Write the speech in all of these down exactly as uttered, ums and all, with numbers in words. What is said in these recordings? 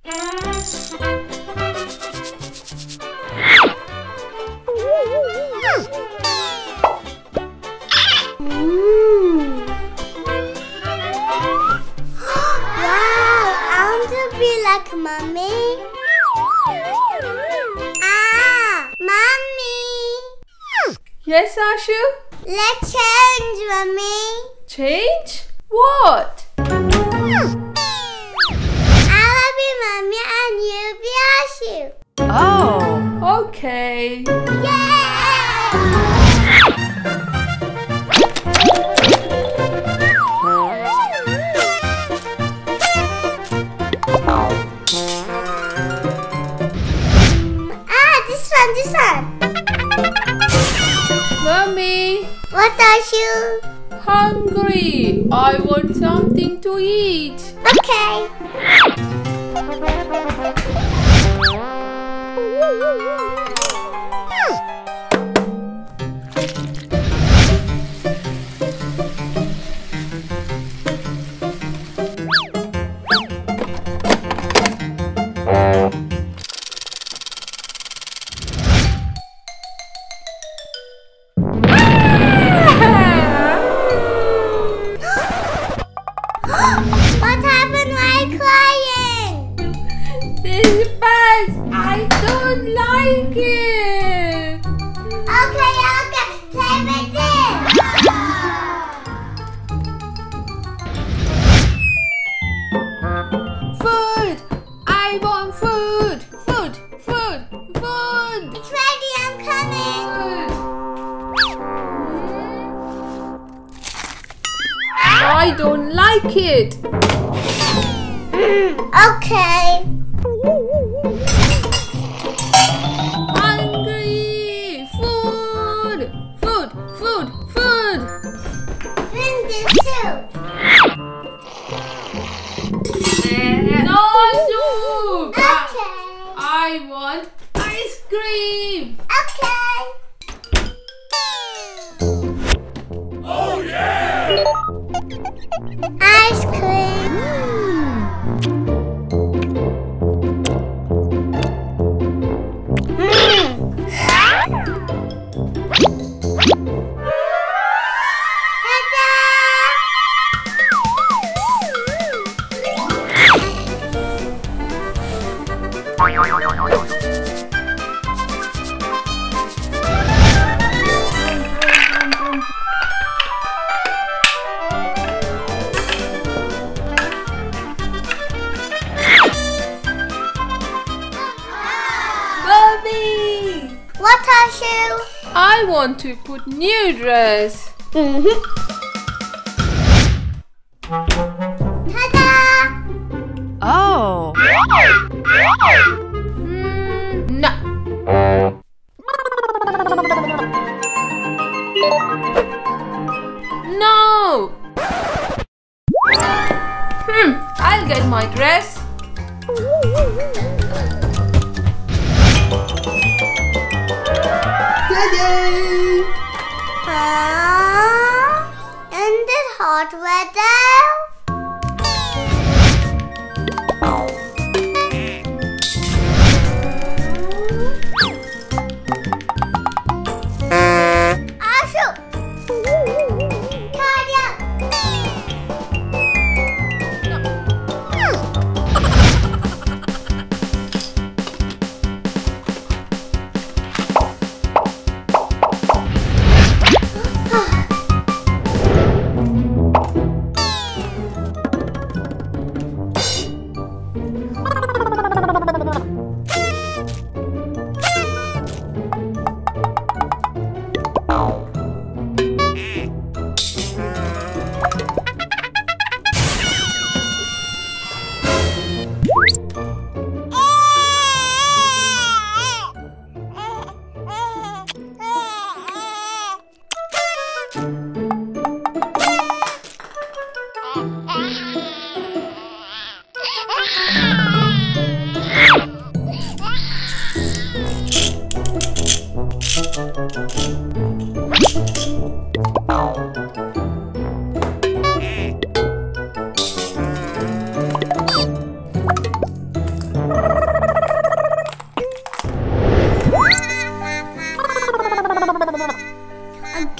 Like Mommy. Ah, Mommy. Yes, Ashu? Let's change, Mommy. Change? What? I will be Mommy and you be Ashu. Oh, okay. Yay! This one. Mommy. What are you? Hungry. I want something to eat. Okay. I don't like it. Okay, okay, play with it. Food. I want food. Food, food, food. It's ready, I'm coming. I don't like it. Okay. Hungry! Food! Food! Food! Food! Bring this soup. No soup! Okay. I want ice cream! Okay. Oh yeah! Ice cream. What are you? I want to put new dress. Mm-hmm. Ta-da! Oh. Mm, no. No. Hmm. I'll get my dress. Uh, in this hot weather? Ashu!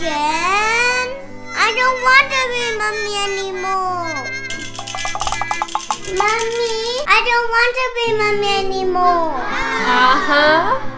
again? I don't want to be mommy anymore. Mommy, I don't want to be mommy anymore. Uh-huh.